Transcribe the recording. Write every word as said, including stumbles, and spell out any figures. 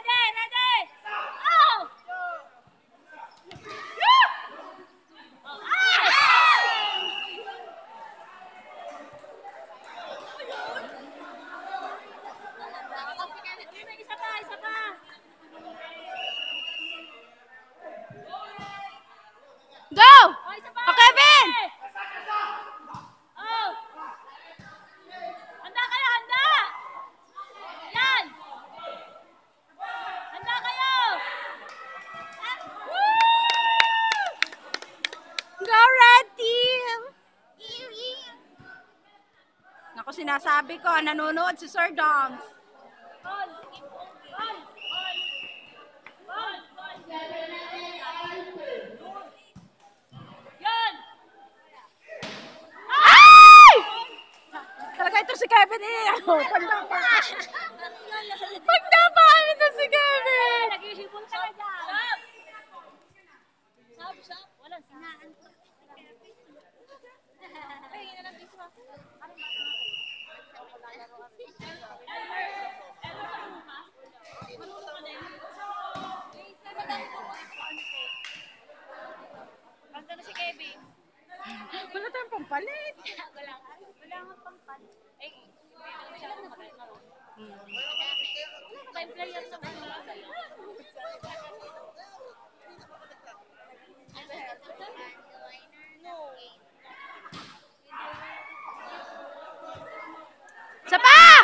ready, ready. Oh! Isa pa, isa pa. Go! Oh, isa pa. O, Kevin! Oh. Handa kayo, handa! Yan! Handa kayo! Go, red team! Naku, sinasabi ko, nanonood si Sir Doms. Ball! Ball! Ball! Ball! Ball! Yan! Ay! Talaga ito si Kevin eh. Pagdapa. Pagdapa ano to si Kevin. Nag-iisipon ka na dyan. Stop! Stop, stop. Walang sinaan. Ay, yun na lang dito. Ano ba ito? Basta na si Kevin. Wala tayong pampalit. Wala nga. Wala nga pampalit. Eh, hindi na siya kumakain na ron. Five players sa kanila. Isa pa!